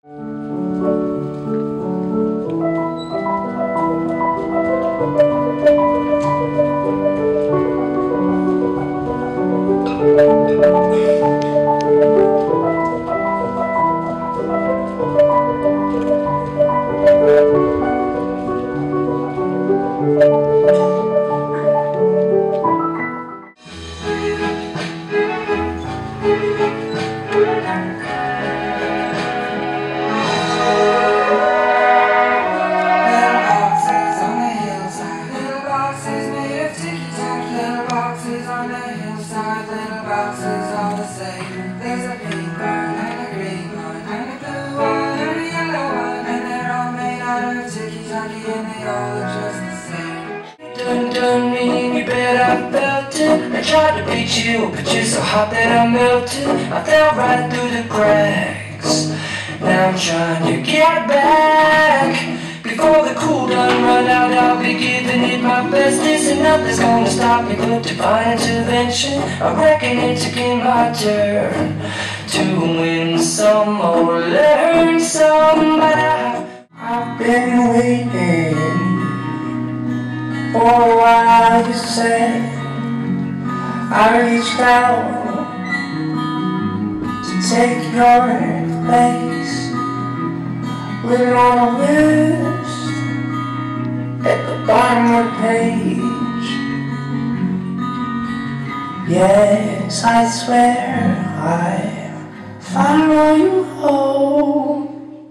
I tried to beat you, but you're so hot that I melted. I fell right through the cracks. Now I'm trying to get back. Before the cool done run out, I'll be giving it my best. And nothing's gonna stop me but divine intervention. I reckon it's again my turn to win some or learn some. But I've been waiting for a while, you said. I reached out to take your place, living on a list at the bottom of the page. Yes, I swear I follow you home.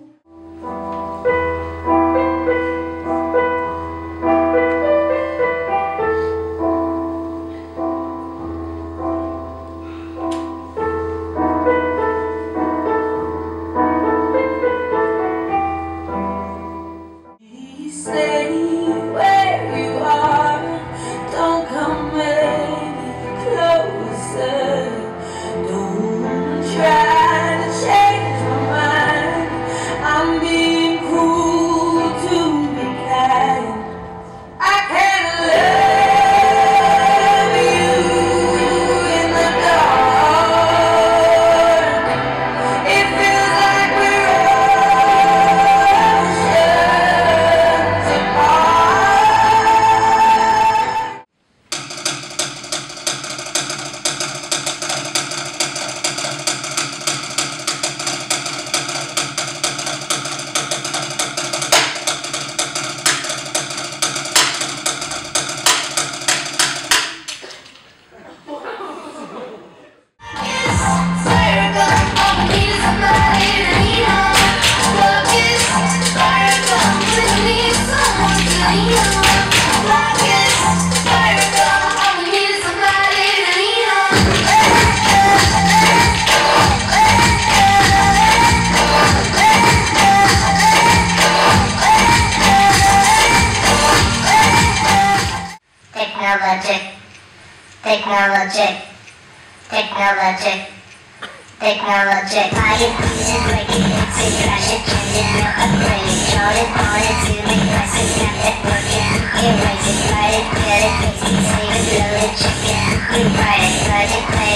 Technologic. Buy it, use it, break it, fix it, crash it, change it, no upgrade it, short it, on it, zoom it, press it, snap it, work it, erase it, write it, cut it, paste it, save it, load it, check it, rewrite it, budget, play